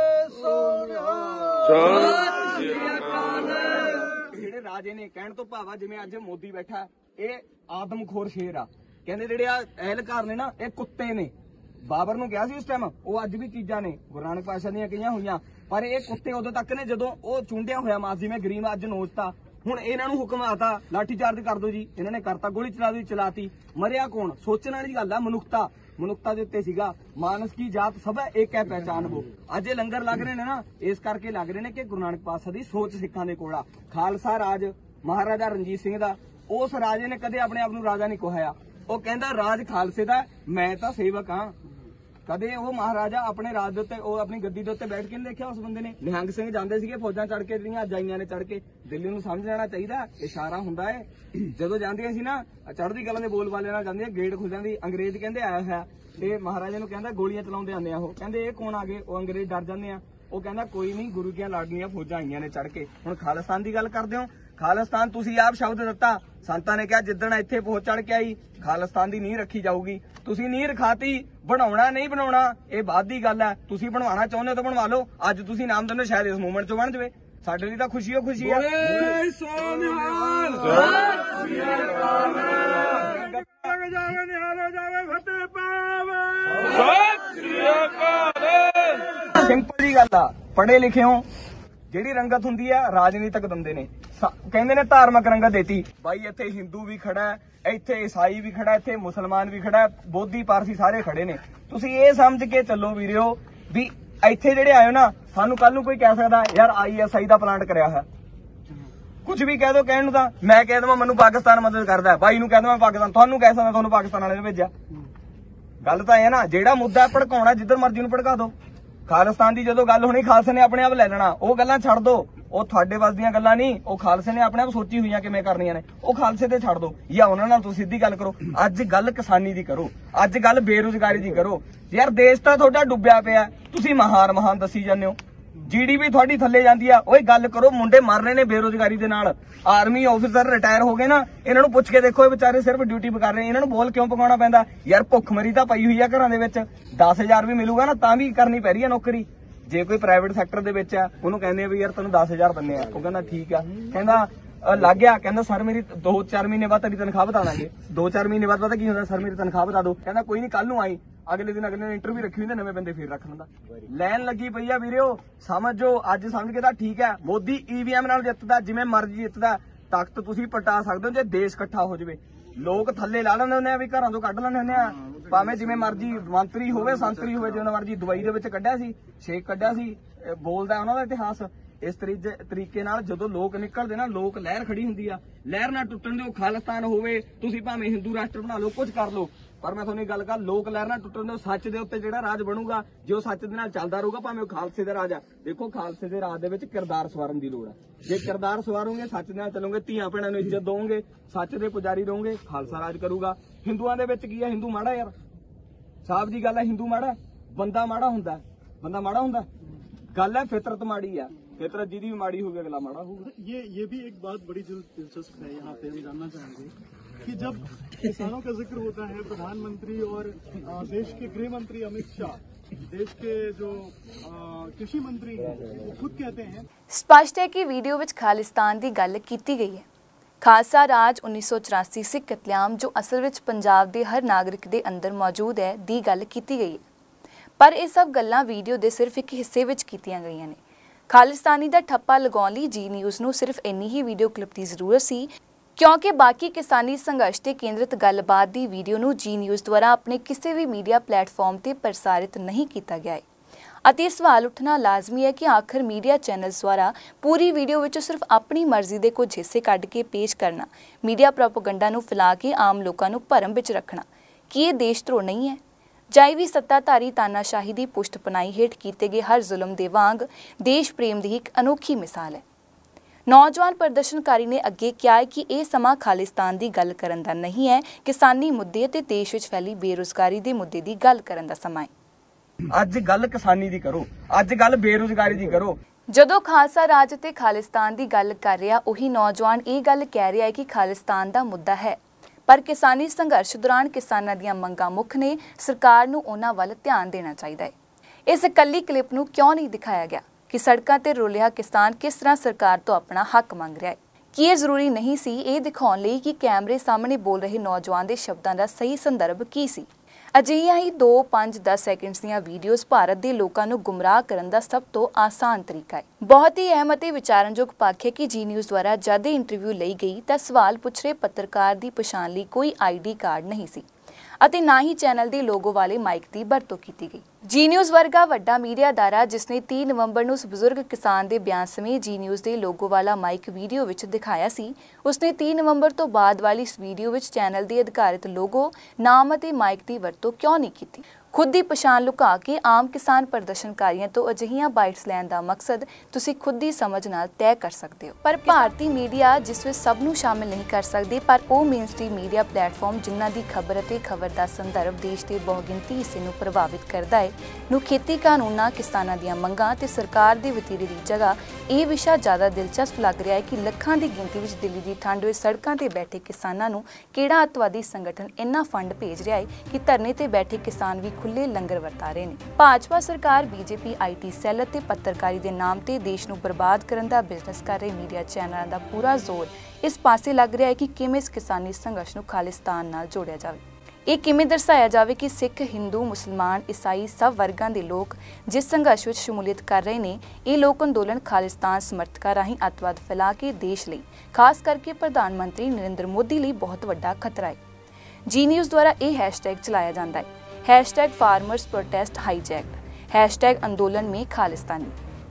ਜਿਹੜੇ ਰਾਜੇ ਨੇ, ਕਹਿਣ ਤੋਂ ਭਾਵਾ ਜਿਵੇਂ ਅੱਜ ਮੋਦੀ ਬੈਠਾ, ਇਹ ਆਦਮਖੋਰ ਸ਼ੇਰ ਆ। ਕਹਿੰਦੇ ਜਿਹੜੇ ਆ ਅਹਿਲਕਾਰ ਨੇ ਨਾ, ਇਹ ਕੁੱਤੇ ਨੇ। ਬਾਬਰ ਨੂੰ ਕਿਹਾ ਸੀ ਉਸ ਟਾਈਮ, ਉਹ ਅੱਜ ਵੀ ਚੀਜ਼ਾਂ ਨੇ ਗੁਰੂ ਨਾਨਕ ਪਾਤਸ਼ਾਹ ਦੀਆਂ ਕਹੀਆਂ ਹੋਈਆਂ, ਪਰ ਇਹ ਕੁੱਤੇ ਉਦੋਂ ਤੱਕ ਨੇ ਜਦੋਂ ਉਹ ਚੁੰਡਿਆ ਹੋਇਆ ਮਾਸ, ਜਿਵੇਂ ਗਰੀਬ ਅੱਜ ਨੋਚਤਾ। ਹੁਣ ਇਹਨਾਂ ਨੂੰ ਹੁਕਮ ਆਤਾ ਲਾਠੀ ਚਾਰਜ ਕਰ ਦੋ ਜੀ, ਇਹਨਾਂ ਨੇ ਕਰਤਾ, ਗੋਲੀ ਚਲਾਤੀ। ਮਰਿਆ ਕੌਣ? ਸੋਚਣ ਵਾਲੀ ਗੱਲ ਆ। ਮਨੁੱਖਤਾ ਦੇ ਉੱਤੇ ਸੀਗਾ, ਮਾਨਸ ਕੀ ਜਾਤ ਸਭ ਇੱਕ ਹੈ ਪਹਿਚਾਨ ਵੋ। ਅੱਜ ਇਹ ਲੰਗਰ ਲੱਗ ਰਹੇ ਨੇ ਨਾ, ਇਸ ਕਰਕੇ ਲੱਗ ਰਹੇ ਨੇ ਕਿ ਗੁਰੂ ਨਾਨਕ ਪਾਤਸ਼ਾਹ ਦੀ ਸੋਚ ਸਿੱਖਾਂ ਦੇ ਕੋਲ ਆ। ਖਾਲਸਾ ਰਾਜ ਮਹਾਰਾਜਾ ਰਣਜੀਤ ਸਿੰਘ ਦਾ, ਉਸ ਰਾਜੇ ਨੇ ਕਦੇ ਆਪਣੇ ਆਪ ਨੂੰ ਰਾਜਾ ਨਹੀਂ ਕਹਾਇਆ। ਉਹ ਕਹਿੰਦਾ ਰਾਜ ਖਾਲਸੇ ਦਾ, ਮੈਂ ਤਾਂ ਸੇਵਕ ਹਾਂ। ਕਦੇ ਉਹ ਮਹਾਰਾਜਾ ਆਪਣੇ ਰਾਜ ਦੇ ਉੱਤੇ, ਉਹ ਆਪਣੀ ਗੱਦੀ ਦੇ ਉੱਤੇ ਬੈਠ ਕੇ ਨਹੀਂ ਦੇਖਿਆ ਉਸ ਬੰਦੇ ਨੇ। ਨਿਹੰਗ ਸਿੰਘ ਜਾਂਦੇ ਸੀਗੇ ਫੌਜਾਂ ਚੜ ਕੇ, ਜਿਹੜੀਆਂ ਜਾਈਆਂ ਨੇ ਚੜ ਕੇ। ਦਿੱਲੀ ਨੂੰ ਸਮਝ ਲੈਣਾ ਚਾਹੀਦਾ, ਇਸ਼ਾਰਾ ਹੁੰਦਾ ਹੈ। ਜਦੋਂ ਜਾਂਦੀਆਂ ਸੀ ਨਾ, ਚੜ੍ਹਦੀ ਕਲਾਂ ਦੇ ਬੋਲ ਵਾਲੇ ਨਾਲ ਜਾਂਦੀਆਂ, ਗੇਟ ਖੁੱਲ ਜਾਂਦੀ, ਅੰਗਰੇਜ਼ ਕਹਿੰਦੇ ਆਇਆ ਹੋਇਆ, ਤੇ ਮਹਾਰਾਜਾ ਨੂੰ ਕਹਿੰਦਾ ਗੋਲੀਆਂ ਚਲਾਉਂਦੇ ਆਉਂਦੇ ਆ। ਉਹ ਕਹਿੰਦੇ ਇਹ ਕੌਣ ਆ ਗਏ? ਉਹ ਅੰਗਰੇਜ਼ ਡਰ ਜਾਂਦੇ ਆ। ਉਹ ਕਹਿੰਦਾ ਕੋਈ ਨਹੀਂ, ਗੁਰੂ ਦੀਆਂ ਲਾਡਲੀਆਂ ਫੌਜਾਂ ਆਈਆਂ ਨੇ ਚੜ ਕੇ। ਹੁਣ ਖਾਲਿਸਤਾਨ ਦੀ ਗੱਲ ਕਰਦੇ ਹੋ, ਖਾਲਿਸਤਾਨ ਤੁਸੀਂ ਆਪ ਸ਼ਬਦ ਦਿੱਤਾ, ਸੰਤਾਂ ਨੇ ਕਿਹਾ ਜਿੱਦਣ ਇੱਥੇ ਪਹੁੰਚ ਚੜ ਕੇ ਆਈ, ਖਾਲਿਸਤਾਨ ਦੀ ਨੀਂਹ ਰੱਖੀ ਜਾਊਗੀ। ਤੁਸੀਂ ਨੀਂਹ ਰਖਾਤੀ, ਬਣਾਉਣਾ ਨਹੀਂ ਬਣਾਉਣਾ ਇਹ ਬਾਅਦ ਦੀ ਗੱਲ ਹੈ। ਤੁਸੀਂ ਬਣਵਾਉਣਾ ਚਾਹੁੰਦੇ ਹੋ ਤਾਂ ਬਣਵਾ ਲਓ। ਅੱਜ ਤੁਸੀਂ ਨਾਮ ਦਿੰਦੇ, ਸ਼ਾਇਦ ਇਸ ਮੂਵਮੈਂਟ ਚੋਂ ਬਣ ਜਾਵੇ। ਸਾਡੇ ਲਈ ਤਾਂ ਖੁਸ਼ੀ ਓ ਖੁਸ਼ੀ ਆ। ਸਿੰਪਲ ਜੀ ਗੱਲ ਆ, ਪੜ੍ਹੇ ਲਿਖੇ ਹੋ, ਜਿਹੜੀ ਰੰਗਤ ਹੁੰਦੀ ਆ ਰਾਜਨੀਤਿਕ ਬੰਦੇ ਨੇ, ਕਹਿੰਦੇ ਨੇ ਧਾਰਮਿਕ ਰੰਗਤ ਦੇਤੀ। ਬਾਈ ਇੱਥੇ ਹਿੰਦੂ ਵੀ ਖੜਾ, ਇੱਥੇ ਈਸਾਈ ਵੀ ਖੜਾ, ਇੱਥੇ ਮੁਸਲਮਾਨ ਵੀ ਖੜਾ, ਬੋਧੀ ਪਾਰਸੀ ਸਾਰੇ ਖੜੇ ਨੇ। ਤੁਸੀਂ ਇਹ ਸਮਝ ਕੇ ਚੱਲੋ ਵੀਰਿਓ ਵੀ ਇੱਥੇ ਜਿਹੜੇ ਆਇਓ ਨਾ, ਸਾਨੂੰ ਕੱਲ ਨੂੰ ਕੋਈ ਕਹਿ ਸਕਦਾ ਯਾਰ ISI ਦਾ ਪਲਾਂਟ ਕਰਿਆ ਹੋਇਆ, ਕੁਝ ਵੀ ਕਹਿ ਦੋ। ਕਹਿਣ ਨੂੰ ਤਾਂ ਮੈਂ ਕਹਿ ਦਵਾਂ ਮੈਨੂੰ ਪਾਕਿਸਤਾਨ ਮਦਦ ਕਰਦਾ, ਬਾਈ ਨੂੰ ਕਹਿ ਦਵਾਂ ਪਾਕਿਸਤਾਨ, ਤੁਹਾਨੂੰ ਕਹਿ ਸਕਦਾ ਤੁਹਾਨੂੰ ਪਾਕਿਸਤਾਨ ਵਾਲੇ ਨੇ ਭੇਜਿਆ। ਗੱਲ ਤਾਂ ਇਹ ਨਾ, ਜਿਹੜਾ ਮੁੱਦਾ ਭੜਕਾਉਣਾ ਜਿੱਧਰ ਮਰਜ਼ੀ ਨੂੰ ਭੜਕਾ ਦੋ। ਖਾਲਿਸਤਾਨ ਦੀ ਜਦੋਂ ਗੱਲ ਹੋਣੀ, ਖਾਲਸੇ ਨੇ ਆਪਣੇ ਆਪ ਲੈ ਲੈਣਾ। ਉਹ ਗੱਲਾਂ ਛੱਡ ਦੋ। ਉਹ ਤੁਹਾਡੇ ਵੱਸ ਦੀਆਂ ਗੱਲਾਂ ਨਹੀਂ, ਉਹ ਖਾਲਸੇ ਨੇ ਆਪਣੇ ਆਪ ਸੋਚੀ ਹੋਈਆਂ ਕਿਵੇਂ ਕਰਨੀਆਂ ਨੇ, ਉਹ ਖਾਲਸੇ ਤੇ ਛੱਡ ਦਿਓ ਜਾਂ ਉਹਨਾਂ ਨਾਲ ਤੁਸੀਂ ਸਿੱਧੀ ਗੱਲ ਕਰੋ। ਅੱਜ ਗੱਲ ਕਿਸਾਨੀ ਦੀ ਕਰੋ, ਅੱਜ ਗੱਲ ਬੇਰੁਜ਼ਗਾਰੀ ਦੀ ਕਰੋ। ਯਾਰ ਦੇਸ਼ ਤਾਂ ਤੁਹਾਡਾ ਡੁੱਬਿਆ ਪਿਆ, ਤੁਸੀਂ ਮਹਾਨ ਦੱਸੀ ਜਾਂਦੇ ਹੋ, GDP ਤੁਹਾਡੀ ਥੱਲੇ ਜਾਂਦੀ ਆ। ਓਏ ਗੱਲ ਕਰੋ, ਮੁੰਡੇ ਮਰ ਰਹੇ ਨੇ ਬੇਰੁਜ਼ਗਾਰੀ ਦੇ ਨਾਲ। ਆਰਮੀ ਆਫੀਸਰ ਰਿਟਾਇਰ ਹੋ ਗਏ ਨਾ, ਇਹਨਾਂ ਨੂੰ ਪੁੱਛ ਕੇ ਦੇਖੋ, ਇਹ ਵਿਚਾਰੇ ਸਿਰਫ ਡਿਊਟੀ ਕਰ ਰਹੇ ਨੇ, ਇਹਨਾਂ ਨੂੰ ਬੋਲ ਕਿਉਂ ਪਕਾਉਣਾ ਪੈਂਦਾ? ਯਾਰ ਭੁੱਖਮਰੀ ਤਾਂ ਪਈ ਹੋਈ ਆ ਘਰਾਂ ਦੇ ਵਿੱਚ, 10,000 ਵੀ ਮਿਲੂਗਾ ਨਾ ਤਾਂ ਵੀ ਕਰਨੀ ਪੈ ਰਹੀ ਆ ਨੌਕਰੀ। ਜੇ ਕੋਈ ਪ੍ਰਾਈਵੇਟ ਸੈਕਟਰ ਦੇ ਵਿੱਚ ਆ, ਉਹਨੂੰ ਕਹਿੰਦੇ ਆ ਵੀ ਯਾਰ ਤੈਨੂੰ 10,000 ਦਿੰਦੇ ਆ, ਉਹ ਕਹਿੰਦਾ ਠੀਕ ਆ, ਕਹਿੰਦਾ ਲੱਗ ਗਿਆ, ਕਹਿੰਦਾ ਸਰ ਮੇਰੀ 2-4 ਮਹੀਨੇ ਬਾਅਦ ਤੇਰੀ ਤਨਖਾਹ ਵਧਾ ਦਾਂਗੇ। 2-4 ਮਹੀਨੇ ਬਾਅਦ ਪਤਾ ਕੀ ਹੁੰਦਾ, ਸਰ ਮੇਰੀ ਤਨਖਾਹ ਵਧਾ ਦਿਓ, ਕਹਿੰਦਾ ਕੋਈ ਨਹੀਂ ਕੱਲ ਨੂੰ ਆਈ। ਅਗਲੇ ਦਿਨ ਇੰਟਰਵਿਊ ਰੱਖੀ ਹੁੰਦੀ, ਨਵੇਂ ਬੰਦੇ ਫੇਰ ਰੱਖ ਲੈਂਦਾ। ਲੈਣ ਲੱਗੀ ਪਈ ਆ ਵੀਰਿਓ, ਸਮਝੋ ਅੱਜ ਸਮਝ ਕੇ ਤਾਂ ਠੀਕ ਹੈ। ਮੋਦੀ EVM ਨਾਲ ਜਿੱਤਦਾ, ਜਿਵੇਂ ਮਰਜ਼ੀ ਜਿੱਤਦਾ, ਤਖਤ ਤੁਸੀਂ ਪਟਾ ਸਕਦੇ ਹੋ ਜੇ ਦੇਸ਼ ਇਕੱਠਾ ਹੋ ਜਾਵੇ। ਲੋਕ ਥੱਲੇ ਲਾ ਲੈਂਦੇ ਹੁੰਦੇ ਆ ਵੀ ਘਰਾਂ ਤੋਂ ਕੱਢ ਲੈਂਦੇ ਹੁੰਦੇ ਆ, ਭਾਵੇਂ ਜਿਵੇਂ ਮਰਜ਼ੀ ਮੰਤਰੀ ਹੋਵੇ ਸੰਤਰੀ ਹੋਵੇ, ਜਿਵੇਂ ਮਰਜ਼ੀ ਦੁਬਈ ਦੇ ਵਿੱਚ ਕੱਢਿਆ ਸੀ, ਸ਼ੇਖ ਕੱਢਿਆ ਸੀ, ਬੋਲਦਾ ਉਹਨਾਂ ਦਾ ਇਤਿਹਾਸ। ਇਸ ਤਰੀਕੇ ਨਾਲ ਜਦੋਂ ਲੋਕ ਨਿਕਲਦੇ ਨਾ, ਲੋਕ ਲਹਿਰ ਖੜੀ ਹੁੰਦੀ ਆ। ਲਹਿਰ ਨਾ ਟੁੱਟਣ ਦਿਓ, ਖਾਲਿਸਤਾਨ ਹੋਵੇ, ਤੁਸੀਂ ਭਾਵੇਂ ਹਿੰਦੂ ਰਾਸ਼ਟਰ ਬਣਾ ਲਓ, ਕੁਝ ਕਰ ਲਓ, ਪਰ ਮੈਂ ਤੁਹਾਨੂੰ ਇਹ ਗੱਲ ਕਹਾਂ, ਲੋਕ ਲਹਿਰ ਨਾ ਟੁੱਟਣ ਦਿਓ। ਸੱਚ ਦੇ ਉੱਤੇ ਜਿਹੜਾ ਰਾਜ ਬਣੂਗਾ, ਜੇ ਉਹ ਸੱਚ ਦੇ ਨਾਲ ਚੱਲਦਾ ਰਹੂਗਾ, ਭਾਵੇਂ ਉਹ ਖਾਲਸੇ ਦਾ ਰਾਜ ਆ। ਦੇਖੋ ਖਾਲਸੇ ਦੇ ਰਾਜ ਦੇ ਵਿੱਚ ਕਿਰਦਾਰ ਸਵਾਰਨ ਦੀ ਲੋੜ ਹੈ। ਜੇ ਕਿਰਦਾਰ ਸਵਾਰੋਗੇ, ਸੱਚ ਦੇ ਨਾਲ ਚੱਲੋਗੇ, ਧੀਆਂ ਭੈਣਾਂ ਨੂੰ ਇੱਜ਼ਤ ਦੋਗੇ, ਸੱਚ ਦੇ ਪੁਜਾਰੀ ਰਹੋਗੇ, ਖਾਲਸਾ ਰਾਜ ਕਰੂਗਾ। ਹਿੰਦੂਆਂ ਦੇ ਵਿੱਚ ਕੀ ਹੈ? ਹਿੰਦੂ ਮਾੜਾ ਯਾਰ, ਸਾਫ਼ ਜੀ ਗੱਲ ਹੈ, ਹਿੰਦੂ ਮਾੜਾ, ਬੰਦਾ ਮਾੜਾ ਹੁੰਦਾ, ਬੰਦਾ ਮਾੜਾ ਹੁੰਦਾ। ਗੱਲ ਹੈ ਫਿਤਰਤ माड़ी है, फितरत जिदी भी माड़ी होगी अगला माड़ा होगा। ये भी एक बात बड़ी दिलचस्प है, यहाँ पे हम जानना चाहेंगे कि जब किसानों का जिक्र होता है, प्रधानमंत्री और देश के गृह मंत्री अमित शाह, देश के जो कृषि मंत्री हैं, वो खुद कहते हैं। स्पष्ट है कि वीडियो विच खालिस्तान की गल कीती गई है। खालसा राज 1984 सिख कतलेआम जो असल विच पंजाब के हर नागरिक के अंदर मौजूद है दी गल कीती गई है, पर यह सब गल्लां वीडियो के सिर्फ एक हिस्से विच कीतियां गईयां ने। खालिस्तानी दा ठप्पा लगाउण लई जी न्यूज़ नूं सिर्फ इन्नी ही वीडियो क्लिप की जरूरत सी, क्योंकि बाकी किसानी संघर्ष ते केंद्रित गलबात दी वीडियो नूं जी न्यूज़ द्वारा अपने किसी भी मीडिया प्लेटफॉर्म ते प्रसारित नहीं किया गया है। अति सवाल उठना लाजमी है कि आखिर मीडिया चैनल्स द्वारा पूरी वीडियो विच सिर्फ अपनी मर्जी के कुछ हिस्से कढ के पेश करना, मीडिया प्रोपोगंडा नूं फैला के आम लोगों नूं भरम विच रखना, कि ये देशद्रोह नहीं है? जाई भी सत्ताधारी तानाशाही की पुष्टपनाई हेठ किए गए हर जुल्म दे वांग देश प्रेम की एक अनोखी मिसाल है। नौजवान प्रदर्शनकारी ने अगे कहा है कि यह समा खालिस्तान की गल करन दा नहीं है, किसानी मुद्दे ते देश विच फैली बेरोजगारी के मुद्दे की गल करन दा समा है। अज गल किसानी दी करो, अज गल बेरोजगारी दी करो। जदों खालसा राज ते खालिस्तान की गल कर रहा, उही नौजवान ये गल कह रहा है कि खालिस्तान का मुद्दा है, पर किसानी संघर्ष दौरान किसानां दीयां मंगां मुख ने, सरकार नूं उन्हां वल ध्यान देना चाहिए है। इस इकल्ली क्लिप नूं क्यों नहीं दिखाया गया कि सड़कां ते रुलिया किसान किस तरह सरकार तो अपना हक मंग रहा है? कि यह जरूरी नहीं सी ये दिखाउण लई कि कैमरे सामने बोल रहे नौजवान के शब्दों का सही संदर्भ की सी? अजिहियां ही 2, 5, 10 सैकेंड्स दीयां वीडियोज़ भारत के लोगों को गुमराह करने का सब तो आसान तरीका है। बहुत ही अहम और विचारणयोग पक्ष है कि जी न्यूज़ द्वारा जद इंटरव्यू लई गई तो सवाल पुछ रहे पत्रकार की पछाण लई कोई ID कार्ड नहीं सी, ਅਤੇ ना ही चैनल के लोगो वाले माइक की वरतों की गई। जी न्यूज़ वर्गा वड्डा मीडिया अदारा जिसने 3 नवंबर को उस बजुर्ग किसान के बयान समेत जी न्यूज़ के लोगो वाला माइक वीडियो विच दिखाया सी, उसने 3 नवंबर तो बाद वाली इस वीडियो विच चैनल के अधिकारित लोगो, नाम और माइक की वरतों क्यों नहीं की? खुद की पछाण लुका के आम किसान प्रदर्शनकारियों तो अजिहियां बाइट्स लैण का मकसद तुसीं खुद ही समझ नाल तय कर सकते हो। पर भारतीय मीडिया जिस विच सब नूं शामिल नहीं कर सकते, पर वो मेन स्ट्रीम मीडिया प्लेटफॉर्म जिन्हां दी खबर अते खबर का संदर्भ देश के बहुगिणती हिस्से नूं प्रभावित करता है, नूं खेती कानूनां, किसानां दीयां मंगां ते सरकार दे वतीरे की जगह यह विषय ज़्यादा दिलचस्प लग रहा है कि लाखां की गिनती में दिल्ली की ठंड में सड़कों पर बैठे किसानों नूं किहड़ा अतवादी संगठन इन्ना फंड भेज रहा है कि धरने ते बैठे किसान भी खुले लंगर वरता रहे हैं। भाजपा सरकार बीजेपी IT सैल ते पत्रकारी के नाम ते देश नूं बर्बाद करने का बिजनेस कर रहे मीडिया चैनलों का पूरा जोर इस पासे लग रहा है कि किवें इस किसानी संघर्ष नूं खालिस्तान नाल जोड़िया जाए। ये किवें दर्शाया जाए कि सिख, हिंदू, मुसलमान, ईसाई सब वर्गों के लोग जिस संघर्ष में शमूलीयत कर रहे हैं, ये लोक अंदोलन खालिस्तान समर्थकों राही अतवाद फैला के देश लिए, खास करके प्रधानमंत्री नरेंद्र मोदी लिए बहुत बड़ा खतरा है। जी न्यूज़ द्वारा यह हैशटैग चलाया जाता है, #फार्मर्स प्रोटेस्ट हाईजैक्ड, #अंदोलन में खालिस्तानी।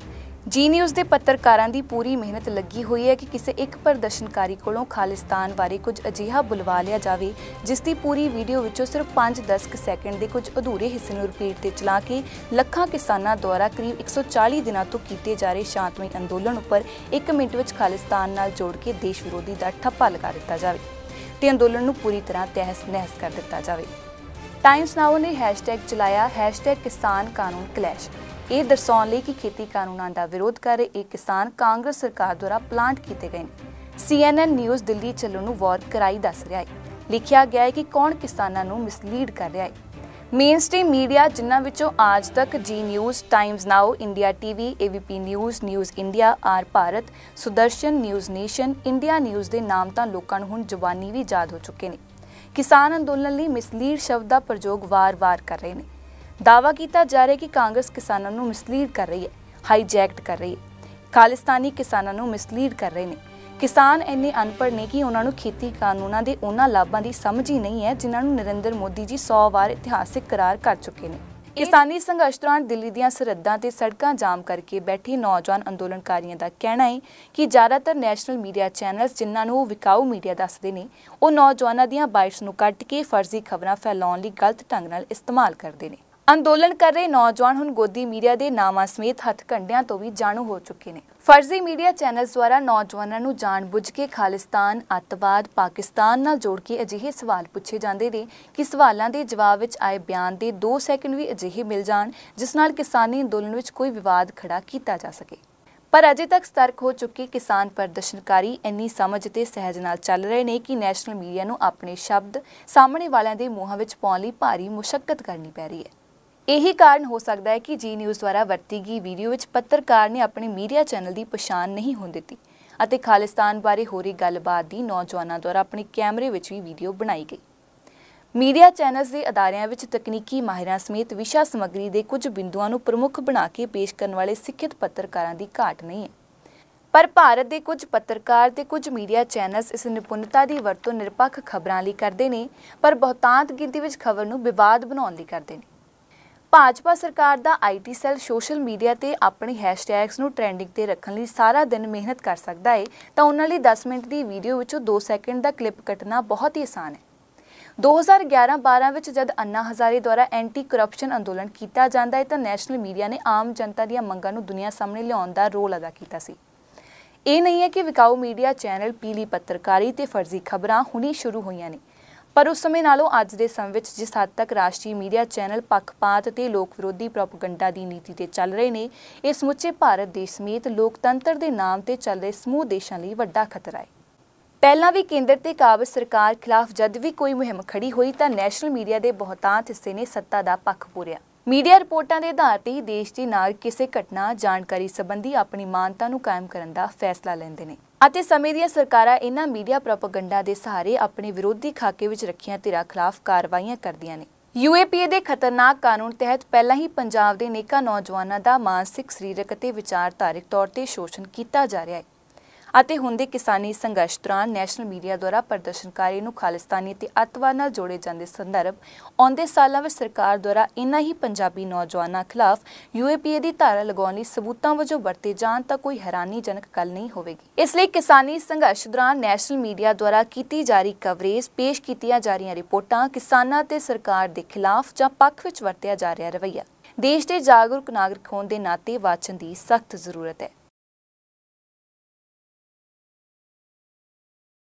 ਜੀ ਨਿਊਜ਼ ਦੇ ਪੱਤਰਕਾਰਾਂ ਦੀ ਪੂਰੀ ਮਿਹਨਤ ਲੱਗੀ ਹੋਈ ਹੈ ਕਿ ਕਿਸੇ ਇੱਕ ਪ੍ਰਦਰਸ਼ਨਕਾਰੀ ਕੋਲੋਂ ਖਾਲਿਸਤਾਨ ਬਾਰੇ ਕੁਝ ਅਜਿਹਾ ਬੁਲਵਾ ਲਿਆ ਜਾਵੇ ਜਿਸ ਦੀ ਪੂਰੀ ਵੀਡੀਓ ਵਿੱਚੋਂ ਸਿਰਫ 5-10 ਸੈਕਿੰਡ ਦੇ ਕੁਝ ਅਧੂਰੇ ਹਿੱਸੇ ਨੂੰ ਰਿਪੀਟ ਤੇ ਚਲਾ ਕੇ ਲੱਖਾਂ ਕਿਸਾਨਾਂ ਦੁਆਰਾ ਕਰੀਬ 140 ਦਿਨਾਂ ਤੋਂ ਕੀਤੇ ਜਾ ਰਹੇ ਸ਼ਾਂਤਮਈ ਅੰਦੋਲਨ ਉੱਪਰ 1 ਮਿੰਟ ਵਿੱਚ ਖਾਲਿਸਤਾਨ ਨਾਲ ਜੋੜ ਕੇ ਦੇਸ਼ ਵਿਰੋਧੀ ਦਾ ਠੱਪਾ ਲਗਾ ਦਿੱਤਾ ਜਾਵੇ ਤੇ ਅੰਦੋਲਨ ਨੂੰ ਪੂਰੀ ਤਰ੍ਹਾਂ ਤਹਿਸ-ਨਹਿਸ ਕਰ ਦਿੱਤਾ ਜਾਵੇ। ਟਾਈਮਸ ਨਾਓ ਨੇ ਹੈਸ਼ਟੈਗ ਚਲਾਇਆ #ਕਿਸਾਨ ਕਾਨੂੰਨ ਕਲੈਸ਼। ਇਹ ਦਰਸਾਉਣ ਲਈ ਕਿ ਖੇਤੀ ਕਾਨੂੰਨਾਂ ਦਾ ਵਿਰੋਧ ਕਰ ਰਹੇ ਇਹ ਕਿਸਾਨ ਕਾਂਗਰਸ ਸਰਕਾਰ ਦੁਆਰਾ ਪਲਾਂਟ ਕੀਤੇ ਗਏ ਨੇ। CNN ਨਿਊਜ਼ ਦਿੱਲੀ ਚੱਲਣ ਨੂੰ ਵਾਰ ਕਰਾਈ ਦੱਸ ਰਿਹਾ ਹੈ। ਲਿਖਿਆ ਗਿਆ ਹੈ ਕਿ ਕੌਣ ਕਿਸਾਨਾਂ ਨੂੰ ਮਿਸਲੀਡ ਕਰ ਰਿਹਾ ਹੈ। ਮੇਨ ਸਟ੍ਰੀਮ ਮੀਡੀਆ ਜਿਨ੍ਹਾਂ ਵਿੱਚੋਂ Aaj Tak Zee News, Times Now, India TV, ABP News, News India, R Bharat, Sudarshan, News Nation, India News ਦੇ ਨਾਮ ਤਾਂ ਲੋਕਾਂ ਨੂੰ ਹੁਣ ਜ਼ੁਬਾਨੀ ਵੀ ਯਾਦ ਹੋ ਚੁੱਕੇ ਨੇ। ਕਿਸਾਨ ਅੰਦੋਲਨ ਲਈ ਮਿਸਲੀਡ ਸ਼ਬਦ ਦਾ ਪ੍ਰਯੋਗ ਵਾਰ-ਵਾਰ ਕਰ ਰਹੇ ਨੇ। दावा किया जा रहा है कि कांग्रेस किसानों को मिसलीड कर रही है, हाईजैक्ट कर रही है, खालिस्तानी किसानों को मिसलीड कर रहे हैं। किसान इन्ने अनपढ़ ने कि उन्होंने खेती कानूनों के उन्होंने लाभों की समझ ही नहीं है जिन्होंने नरेंद्र मोदी जी 100 बार इतिहासिक करार कर चुके हैं। किसानी संघर्ष दौरान दिल्ली दी सरहदां ते सड़कां जाम करके बैठे नौजवान अंदोलनकारियों का कहना है कि ज़्यादातर नैशनल मीडिया चैनल्स जिन्होंने विकाऊ मीडिया दसदे ने वो नौजवानों दी बाइट्स नूं कट के फर्जी खबरां फैलाउण लई गलत ढंग नाल इस्तेमाल करते हैं। अंदोलन कर रहे नौजवान हुण गोदी मीडिया के नामां समेत हथकंडियां तो भी जाणू हो चुके हैं। फर्जी मीडिया चैनल्स द्वारा नौजवानों नूं जाणबुझ के खालिस्तान, अतवाद, पाकिस्तान नाल जोड़ के अजिहे सवाल पूछे जाते हैं कि सवालों के जवाब विच आए बयान के 2 सैकंड भी अजिहे मिल जाण जिस नाल किसानी अंदोलन विच कोई विवाद खड़ा किया जा सके। पर अजे तक सतर्क हो चुके किसान प्रदर्शनकारी इन्नी समझ ते सहज नाल चल रहे हैं कि नैशनल मीडिया नूं अपने शब्द सामने वालियां दे मूहां विच पाउण लई भारी मुशक्कत करनी पै रही है। यही कारण हो सकता है कि जी न्यूज़ द्वारा वरती गई वीडियो विच पत्रकार ने अपने मीडिया चैनल की पछाण नहीं होने दी अते खालिस्तान बारे हो रही गलबात की नौजवानों द्वारा अपने कैमरे विच भी वीडियो बनाई गई। मीडिया चैनल्स के अदारियां विच तकनीकी माहिरां समेत विशा समग्री के कुछ बिंदुओं को प्रमुख बना के पेश करने वाले सिखित पत्रकारां की घाट नहीं है। पर भारत के कुछ पत्रकार ते कुछ मीडिया चैनल्स इस निपुणता की वरतों निरपक्ष खबरां लई करदे ने पर बहुतांत गिनती विच खबर नूं विवाद बनाउण लई करदे ने। भाजपा सरकार का IT सैल सोशल मीडिया ते अपने हैशटैग्स नूं ट्रेंडिंग ते रखण लई सारा दिन मेहनत कर सकता है तो उन्हां लई 10 मिनट की वीडियो विचों 2 सैकंड का क्लिप कटना बहुत ही आसान है। 2011-12 विच जद अन्ना हज़ारे द्वारा एंटी करप्शन अंदोलन किया जाता है तो नैशनल मीडिया ने आम जनता दी मंगां नूं दुनिया सामने लियाउण दा रोल अदा किया सी। ये नहीं है कि विकाऊ मीडिया चैनल पीली पत्रकारी ते फर्जी खबरां हुणी शुरू होईयां ने पर उस समय नालों अज दे समय विच जिस हद तक राष्ट्रीय मीडिया चैनल पक्षपात ते लोक विरोधी प्रोपगंडा की नीति ते चल रहे हैं ये समुचे भारत देश समेत लोकतंत्र के नाम ते चल रहे समूह देशों लिए वड्डा खतरा है। पहला भी केंद्र ते काबज सरकार खिलाफ जद भी कोई मुहिम खड़ी हुई तो नैशनल मीडिया के बहुतांत हिस्से ने सत्ता का पक्ष पूरिया। मीडिया रिपोर्टां के आधार पर ही देश की नागरिक किसी घटना जानकारी संबंधी अपनी मानता नूं कायम करने का फैसला लेंदे ने ਅਤੇ ਸਮੇਂ ਦੀਆਂ ਸਰਕਾਰਾਂ ਇਹਨਾਂ ਮੀਡੀਆ ਪ੍ਰੋਪਗੈਂਡਾ ਦੇ ਸਹਾਰੇ ਆਪਣੇ ਵਿਰੋਧੀ ਖਾਕੇ ਵਿੱਚ ਰੱਖੀਆਂ ਧਿਰਾਂ ਖਿਲਾਫ ਕਾਰਵਾਈਆਂ ਕਰਦੀਆਂ ਨੇ। UAPA ਦੇ ਖਤਰਨਾਕ ਕਾਨੂੰਨ ਤਹਿਤ ਪਹਿਲਾਂ ਹੀ ਪੰਜਾਬ ਦੇ ਅਨੇਕਾਂ ਨੌਜਵਾਨਾਂ ਦਾ ਮਾਨਸਿਕ, ਸਰੀਰਕ ਅਤੇ ਵਿਚਾਰਧਾਰਕ ਤੌਰ ਤੇ ਸ਼ੋਸ਼ਣ ਕੀਤਾ ਜਾ ਰਿਹਾ ਹੈ ਅਤੇ ਹੁਣ ਦੇ ਕਿਸਾਨੀ ਸੰਘਰਸ਼ ਦੌਰਾਨ ਨੈਸ਼ਨਲ ਮੀਡੀਆ ਦੁਆਰਾ ਪ੍ਰਦਰਸ਼ਨਕਾਰੀ ਨੂੰ ਖਾਲਿਸਤਾਨੀ ਤੇ ਅੱਤਵਾਦ ਨਾਲ ਜੋੜੇ ਜਾਂਦੇ ਸੰਦਰਭ ਆਉਂਦੇ ਸਾਲਾਂ ਵਿੱਚ ਸਰਕਾਰ ਦੁਆਰਾ ਇਨ੍ਹਾਂ ਹੀ ਪੰਜਾਬੀ ਨੌਜਵਾਨਾਂ ਖਿਲਾਫ UAPA ਦੀ ਧਾਰਾ ਲਗਾਉਣ ਲਈ ਸਬੂਤਾਂ ਵਜੋਂ ਵਰਤੇ ਜਾਣ ਤਾਂ ਕੋਈ ਹੈਰਾਨੀਜਨਕ ਗੱਲ ਨਹੀਂ ਹੋਵੇਗੀ। ਇਸ ਲਈ ਕਿਸਾਨੀ ਸੰਘਰਸ਼ ਦੌਰਾਨ ਨੈਸ਼ਨਲ ਮੀਡੀਆ ਦੁਆਰਾ ਕੀਤੀ ਜਾ ਰਹੀ ਕਵਰੇਜ, ਪੇਸ਼ ਕੀਤੀਆਂ ਜਾ ਰਹੀਆਂ ਰਿਪੋਰਟਾਂ, ਕਿਸਾਨਾਂ ਤੇ ਸਰਕਾਰ ਦੇ ਖਿਲਾਫ ਜਾਂ ਪੱਖ ਵਿੱਚ ਵਰਤਿਆ ਜਾ ਰਿਹਾ ਰਵੱਈਆ ਦੇਸ਼ ਦੇ ਜਾਗਰੂਕ ਨਾਗਰਿਕ ਹੋਣ ਦੇ ਨਾਤੇ ਵਾਚਣ ਦੀ ਸਖਤ ਜ਼ਰੂਰਤ ਹੈ।